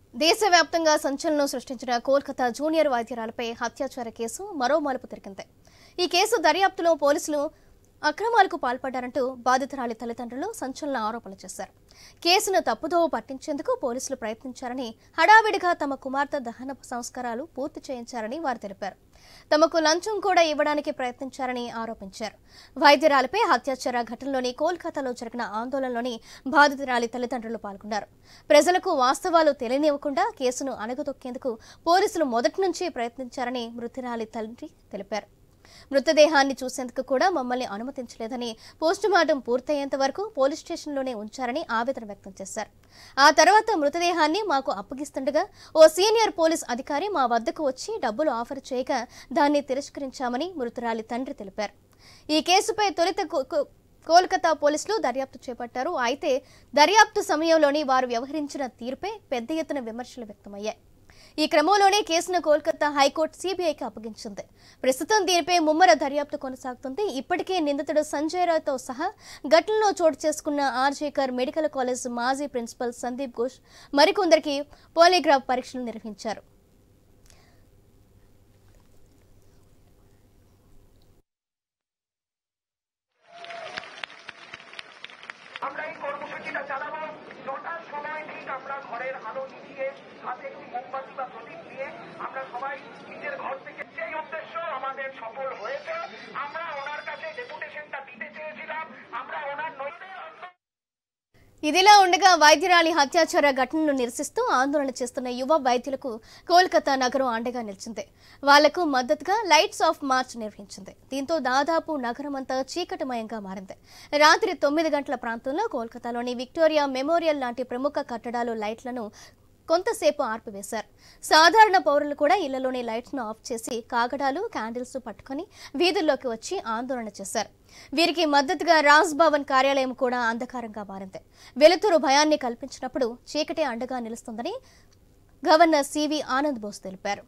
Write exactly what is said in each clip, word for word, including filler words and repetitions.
దేశవ్యాప్తంగా సంచలనం సృష్టించిన కోల్కతా జూనియర్ వైద్యురాలపై హత్యాచార కేసు మరో మలుపు తిరిగింది. ఈ కేసు దర్యాప్తులో పోలీసులు అక్రమాలకు పాల్పడ్డారంటూ బాధితురాలి తల్లిదండ్రులు సంచలన ఆరోపణలు చేశారు. కేసును తప్పుదోవ పట్టించేందుకు పోలీసులు ప్రయత్నించారని, హడావిడిగా తమ కుమార్తె దహన సంస్కారాలు పూర్తి చేయించారని వారు తెలిపారు. తమకు లంచం కూడా ఇవ్వడానికి ప్రయత్నించారని ఆరోపించారు. వైద్యురాలపై హత్యాచార ఘటనలోని కోల్కతాలో జరిగిన ఆందోళనలోని బాధితురాలి తల్లిదండ్రులు పాల్గొన్నారు. ప్రజలకు వాస్తవాలు తెలియనివ్వకుండా కేసును అణగదొక్కేందుకు పోలీసులు మొదటి నుంచి ప్రయత్నించారని మృతురాలి తండ్రి తెలిపారు. మృతదేహాన్ని చూసేందుకు కూడా మమ్మల్ని అనుమతించలేదని, పోస్టుమార్టం పూర్తయ్యేంత వరకు పోలీస్ స్టేషన్లోనే ఉంచారని ఆవేదన వ్యక్తం చేశారు. ఆ తర్వాత మృతదేహాన్ని మాకు అప్పగిస్తుండగా ఓ సీనియర్ పోలీస్ అధికారి మా వద్దకు వచ్చి డబ్బులు ఆఫర్ చేయగా దాన్ని తిరస్కరించామని మృతురాలి తండ్రి తెలిపారు. ఈ కేసుపై తొలుత కోల్కతా పోలీసులు దర్యాప్తు చేపట్టారు. అయితే దర్యాప్తు సమయంలోని వారు వ్యవహరించిన తీరుపై పెద్ద ఎత్తున విమర్శలు వ్యక్తమయ్యాయి. ఈ క్రమంలోనే కేసును కోల్కతా హైకోర్టు సీబీఐకి అప్పగించింది. ప్రస్తుతం దీనిపై ముమ్మర దర్యాప్తు కొనసాగుతుంది. ఇప్పటికే నిందితుడు సంజయ్ రాయ్తో సహా ఘటనలో చోటు చేసుకున్న ఆర్జేకర్ మెడికల్ కాలేజ్ మాజీ ప్రిన్సిపల్ సందీప్ ఘోష్ మరికొందరికి పాలిగ్రాఫ్ పరీక్షలు నిర్వహించారు. ఇదిలా ఉండగా వైద్యురాలి హత్యాచార ఘటనను నిరసిస్తూ ఆందోళన చేస్తున్న యువ వైద్యులకు కోల్కతా నగరం అండగా నిలిచింది. వాళ్లకు మద్దతుగా లైట్స్ ఆఫ్ మార్చ్ నిర్వహించింది. దీంతో దాదాపు నగరం అంతా చీకటిమయంగా మారింది. రాత్రి తొమ్మిది గంటల ప్రాంతంలో కోల్కతాలోని విక్టోరియా మెమోరియల్ లాంటి ప్రముఖ కట్టడాలు లైట్లను కొంతసేపు ఆర్పివేశారు. సాధారణ పౌరులు కూడా ఇళ్లలోని లైట్స్ ను ఆఫ్ చేసి కాగడాలు, క్యాండిల్స్ పట్టుకుని వీధుల్లోకి వచ్చి ఆందోళన చేశారు. వీరికి మద్దతుగా రాజ్ భవన్ కార్యాలయం కూడా అంధకారంగా మారింది. వెలుతురు భయాన్ని కల్పించినప్పుడు చీకటి అండగా నిలుస్తుందని గవర్నర్ సివి ఆనంద్ బోస్ తెలిపారు.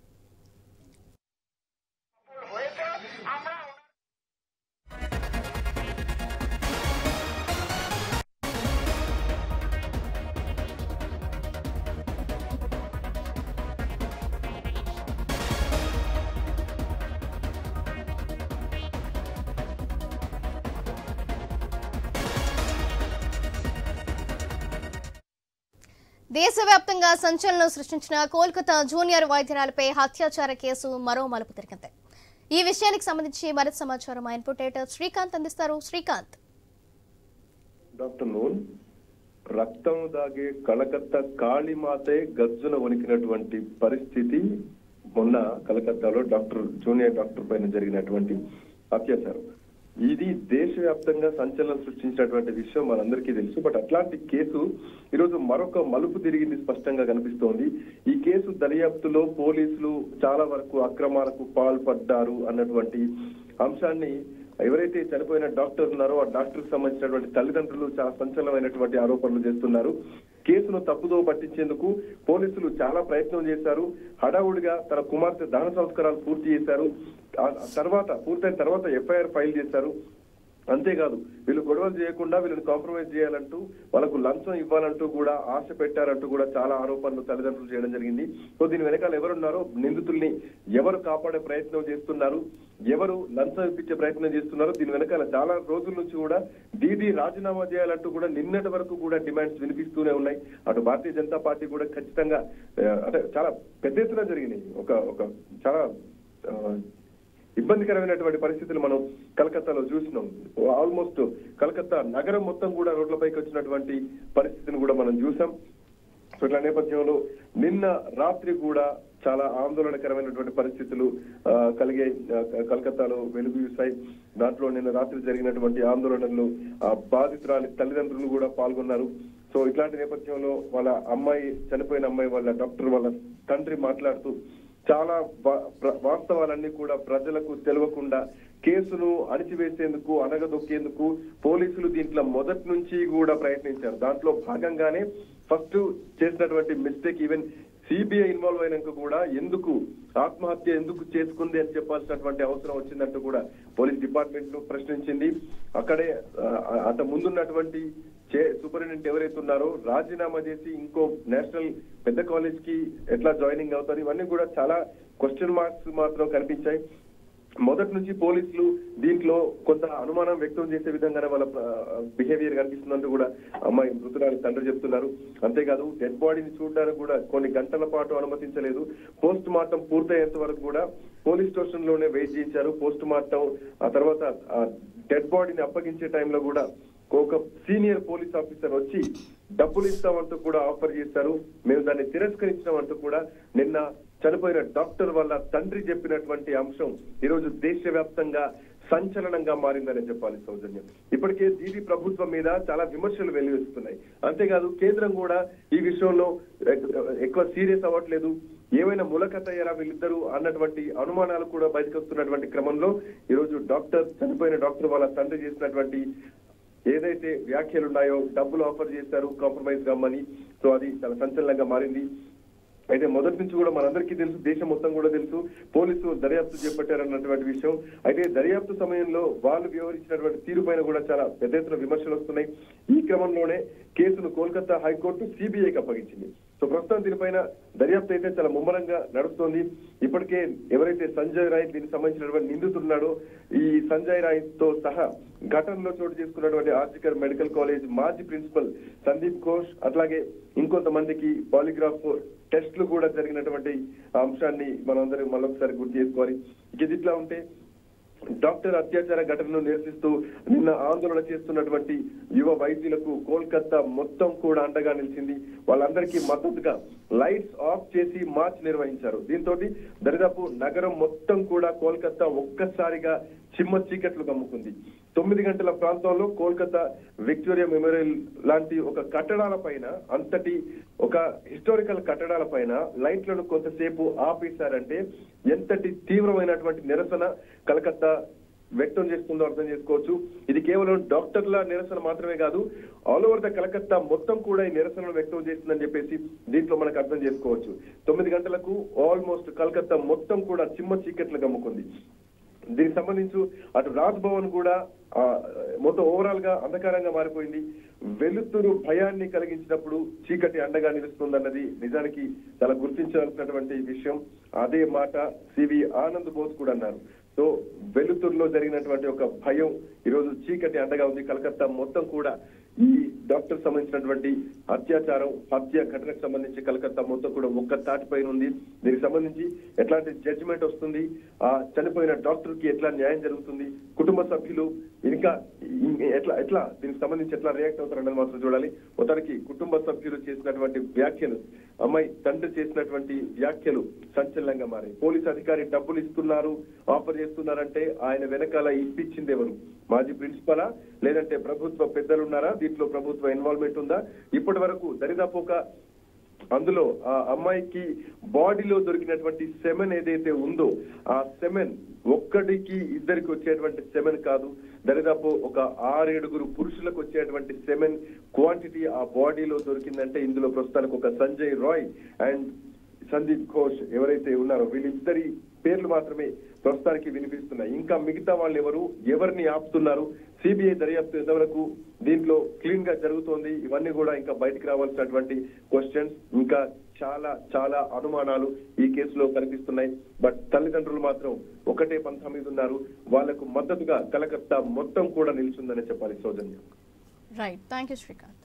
దేశవ్యాప్తంగా సంచలనం సృష్టించిన కోల్కతా జూనియర్ వైద్యురాలపై హత్యాచార కేసు మరో మలుపు తిరిగింది. ఈ విషయానికి సంబంధించి మరింత సమాచారం మా ఇన్పుట్ ఎడిటర్ శ్రీకాంత్ అందిస్తారు. శ్రీకాంత్, డాక్టర్ నూన్ రక్తం దాగే కలకత్తా కాళీమాతే గజ్జున వణికినటువంటి పరిస్థితి మొన్న కలకత్తాలో డాక్టర్ జూనియర్ డాక్టర్ పైన జరిగినటువంటి అత్యాచారం. ఇది దేశవ్యాప్తంగా సంచలనం సృష్టించినటువంటి విషయం మనందరికీ తెలుసు. బట్ అట్లాంటి కేసు ఈరోజు మరొక మలుపు తిరిగింది స్పష్టంగా కనిపిస్తోంది. ఈ కేసు దర్యాప్తులో పోలీసులు చాలా వరకు అక్రమాలకు పాల్పడ్డారు అన్నటువంటి అంశాన్ని ఎవరైతే చనిపోయిన డాక్టర్ ఉన్నారో ఆ డాక్టర్ కి సంబంధించినటువంటి తల్లిదండ్రులు చాలా సంచలనమైనటువంటి ఆరోపణలు చేస్తున్నారు. కేసును తప్పుదో పట్టించేందుకు పోలీసులు చాలా ప్రయత్నం చేశారు. హడావుడిగా తన కుమార్తె దహన సంస్కారాలు పూర్తి చేశారు. తర్వాత పూర్తయిన తర్వాత ఎఫ్ఐఆర్ ఫైల్ చేశారు. అంతేకాదు వీళ్ళు గొడవలు చేయకుండా వీళ్ళని కాంప్రమైజ్ చేయాలంటూ వాళ్ళకు లంచం ఇవ్వాలంటూ కూడా ఆశ పెట్టారంటూ కూడా చాలా ఆరోపణలు తల్లిదండ్రులు చేయడం జరిగింది. సో దీని వెనకాల ఎవరున్నారో, నిందితుల్ని ఎవరు కాపాడే ప్రయత్నం చేస్తున్నారు, ఎవరు లంచం ఇప్పించే ప్రయత్నం చేస్తున్నారు, దీని వెనకాల చాలా రోజుల నుంచి కూడా డీడీ రాజీనామా చేయాలంటూ కూడా నిన్నటి వరకు కూడా డిమాండ్స్ వినిపిస్తూనే ఉన్నాయి. అటు భారతీయ జనతా పార్టీ కూడా ఖచ్చితంగా అంటే చాలా పెద్ద ఎత్తున జరిగినాయి. ఒక ఒక చాలా ఇబ్బందికరమైనటువంటి పరిస్థితులు మనం కలకత్తాలో చూసినాం. ఆల్మోస్ట్ కలకత్తా నగరం మొత్తం కూడా రోడ్లపైకి వచ్చినటువంటి పరిస్థితిని కూడా మనం చూసాం. సో ఇట్లా నేపథ్యంలో నిన్న రాత్రి కూడా చాలా ఆందోళనకరమైనటువంటి పరిస్థితులు కలిగే కలకత్తాలో వెలుగు చూశాయి. దాంట్లో నిన్న రాత్రి జరిగినటువంటి ఆందోళనలు ఆ బాధితురాలి తల్లిదండ్రులు కూడా పాల్గొన్నారు. సో ఇట్లాంటి నేపథ్యంలో వాళ్ళ అమ్మాయి, చనిపోయిన అమ్మాయి వాళ్ళ డాక్టర్ వాళ్ళ తండ్రి మాట్లాడుతూ చాలా వాస్తవాలన్నీ కూడా ప్రజలకు తెలియకుండా కేసును అణిచివేసేందుకు, అనగదొక్కేందుకు పోలీసులు దీంట్లో మొదటి నుంచి కూడా ప్రయత్నించారు. దాంట్లో భాగంగానే ఫస్ట్ చేసినటువంటి మిస్టేక్ ఈవెన్ సిబిఐ ఇన్వాల్వ్ అయినాక కూడా ఎందుకు ఆత్మహత్య ఎందుకు చేసుకుంది అని చెప్పాల్సినటువంటి అవసరం వచ్చిందంటూ కూడా పోలీస్ డిపార్ట్మెంట్ ను ప్రశ్నించింది. అక్కడే అంత ముందున్నటువంటి సూపరింటెండెంట్ ఎవరైతే ఉన్నారో రాజీనామా చేసి ఇంకో నేషనల్ పెద్ద కాలేజ్ కి ఎట్లా జాయినింగ్ అవుతారు, ఇవన్నీ కూడా చాలా క్వశ్చన్ మార్క్స్ మాత్రం కనిపించాయి. మొదటి నుంచి పోలీసులు దీంట్లో కొంత అనుమానం వ్యక్తం చేసే విధంగానే వాళ్ళ బిహేవియర్ కనిపిస్తుందంటూ కూడా అమ్మాయి మృతురాలి తండ్రి చెప్తున్నారు. అంతేకాదు డెడ్ బాడీని చూడడానికి కూడా కొన్ని గంటల పాటు అనుమతించలేదు. పోస్ట్ మార్టం పూర్తయ్యేంత వరకు కూడా పోలీస్ స్టేషన్ లోనే వెయిట్ చేయించారు. పోస్ట్ మార్టం ఆ తర్వాత డెడ్ బాడీని అప్పగించే టైంలో కూడా ఒక సీనియర్ పోలీస్ ఆఫీసర్ వచ్చి డబ్బులు ఇస్తామంటూ కూడా ఆఫర్ చేశారు. మేము దాన్ని తిరస్కరించామంటూ కూడా నిన్న చనిపోయిన డాక్టర్ వల్ల తండ్రి చెప్పినటువంటి అంశం ఈరోజు దేశవ్యాప్తంగా సంచలనంగా మారిందని చెప్పాలి సౌజన్యం. ఇప్పటికే దీది ప్రభుత్వం మీద చాలా విమర్శలు వెల్లువెత్తుతున్నాయి. అంతేకాదు కేంద్రం కూడా ఈ విషయంలో ఎక్కువ సీరియస్ అవ్వట్లేదు, ఏమైనా ములకతయ్యారా వీళ్ళిద్దరూ అన్నటువంటి అనుమానాలు కూడా బయటకు వస్తున్నటువంటి క్రమంలో ఈరోజు డాక్టర్ చనిపోయిన డాక్టర్ వాళ్ళ తండ్రి చేసినటువంటి ఏదైతే వ్యాఖ్యలు ఉన్నాయో, డబ్బులు ఆఫర్ చేశారు కాంప్రమైజ్ కమ్మని, సో అది చాలా సంచలనంగా మారింది. అయితే మొదటి నుంచి కూడా మనందరికీ తెలుసు, దేశం మొత్తం కూడా తెలుసు, పోలీసులు దర్యాప్తు చేపట్టారన్నటువంటి విషయం. అయితే దర్యాప్తు సమయంలో వాళ్ళు వ్యవహరించినటువంటి తీరు పైన కూడా చాలా పెద్ద ఎత్తున విమర్శలు వస్తున్నాయి. ఈ క్రమంలోనే కేసును కోల్కతా హైకోర్టు సిబిఐకి అప్పగించింది. సో ప్రస్తుతం దీనిపైన దర్యాప్తు అయితే చాలా ముమ్మరంగా నడుస్తోంది. ఇప్పటికే ఎవరైతే సంజయ్ రాయ్ దీనికి సంబంధించినటువంటి నిందితున్నాడో, ఈ సంజయ్ రాయ్ తో సహా ఘటనలో చోటు చేసుకున్నటువంటి ఆర్జికర్ మెడికల్ కాలేజ్ మాజీ ప్రిన్సిపల్ సందీప్ ఘోష్, అట్లాగే ఇంకొంతమందికి పాలిగ్రాఫ్ టెస్టులు కూడా జరిగినటువంటి అంశాన్ని మనందరం మళ్ళొకసారి గుర్తు చేసుకోవాలి. ఇది ఇట్లా ఉంటే డాక్టర్ అత్యాచార ఘటనను నిరసిస్తూ నిన్న ఆందోళన చేస్తున్నటువంటి యువ వైద్యులకు కోల్కతా మొత్తం కూడా అండగా నిలిచింది. వాళ్ళందరికీ మద్దతుగా లైట్స్ ఆఫ్ చేసి మార్చ్ నిర్వహించారు. దీంతో దరిదాపు నగరం మొత్తం కూడా కోల్కతా ఒక్కసారిగా చిమ్మ చీకట్లు కమ్ముకుంది. తొమ్మిది గంటల ప్రాంతంలో కోల్కతా విక్టోరియా మెమోరియల్ లాంటి ఒక కట్టడాల పైన, అంతటి ఒక హిస్టారికల్ కట్టడాల పైన లైట్లను కొంతసేపు ఆపేశారంటే ఎంతటి తీవ్రమైనటువంటి నిరసన కలకత్తా వ్యక్తం చేస్తుందో అర్థం చేసుకోవచ్చు. ఇది కేవలం డాక్టర్ల నిరసన మాత్రమే కాదు, ఆల్ ఓవర్ ద కలకత్తా మొత్తం కూడా ఈ నిరసనలు వ్యక్తం చేస్తుందని చెప్పేసి దీంట్లో మనకు అర్థం చేసుకోవచ్చు. తొమ్మిది గంటలకు ఆల్మోస్ట్ కలకత్తా మొత్తం కూడా చిమ్మ చీకట్లు కమ్ముకుంది. దీనికి సంబంధించి అటు రాజ్ భవన్ కూడా మొత్తం ఓవరాల్ గా అంధకారంగా మారిపోయింది. వెలుతురు భయాన్ని కలిగించినప్పుడు చీకటి అండగా నిలుస్తుందన్నది నిజానికి చాలా గుర్తించాల్సినటువంటి విషయం. అదే మాట సివి ఆనంద్ బోస్ కూడా అన్నారు. సో వెలుతురులో జరిగినటువంటి ఒక భయం ఈరోజు చీకటి అండగా ఉంది. కలకత్తా మొత్తం కూడా ఈ డాక్టర్ సంబంధించినటువంటి అత్యాచారం హత్య ఘటనకు సంబంధించి కలకత్తా మొత్తం కూడా ఒక్క తాటిపైన ఉంది. దీనికి సంబంధించి ఎట్లాంటి జడ్జిమెంట్ వస్తుంది, ఆ చనిపోయిన డాక్టర్ కి ఎట్లా న్యాయం జరుగుతుంది, కుటుంబ సభ్యులు ఇంకా ఎట్లా ఎట్లా దీనికి సంబంధించి ఎట్లా రియాక్ట్ అవుతారన్నది మాత్రం చూడాలి. మొత్తానికి కుటుంబ సభ్యులు చేసినటువంటి వ్యాఖ్యలు, అమ్మాయి తండ్రి చేసినటువంటి వ్యాఖ్యలు సంచలనంగా మారాయి. పోలీస్ అధికారి డబ్బులు ఇస్తున్నారు, ఆఫర్ చేస్తున్నారంటే ఆయన వెనకాల ఇప్పించింది ఎవరు? మాజీ ప్రిన్సిపలా, లేదంటే ప్రభుత్వ పెద్దలు ఉన్నారా? దీంట్లో ప్రభుత్వ ఇన్వాల్వ్మెంట్ ఉందా? ఇప్పటి వరకు దరిదాపు ఒక అందులో ఆ అమ్మాయికి బాడీలో దొరికినటువంటి సెమెన్ ఏదైతే ఉందో, ఆ సెమెన్ ఒక్కడికి ఇద్దరికి వచ్చేటువంటి సెమెన్ కాదు, దరిదాపు ఒక ఆరేడుగురు పురుషులకు వచ్చేటువంటి సెమెన్ క్వాంటిటీ ఆ బాడీలో దొరికిందంటే ఇందులో ప్రస్తుతానికి ఒక సంజయ్ రాయ్ అండ్ సందీప్ ఘోష్ ఎవరైతే ఉన్నారో వీళ్ళిద్దరి పేర్లు మాత్రమే ప్రస్తుతానికి వినిపిస్తున్నాయి. ఇంకా మిగతా వాళ్ళు ఎవరు, ఎవరిని ఆపుతున్నారు, సిబిఐ దర్యాప్తు ఎంతవరకు దీంట్లో క్లీన్ గా జరుగుతోంది, ఇవన్నీ కూడా ఇంకా బయటకు రావాల్సినటువంటి క్వశ్చన్స్. ఇంకా చాలా చాలా అనుమానాలు ఈ కేసులో కనిపిస్తున్నాయి. బట్ తల్లిదండ్రులు మాత్రం ఒకటే పంథా మీద ఉన్నారు. వాళ్లకు మద్దతుగా కలకత్తా మొత్తం కూడా నిలిచిందని చెప్పాలి Soujanya. Right, thank you Srikanth.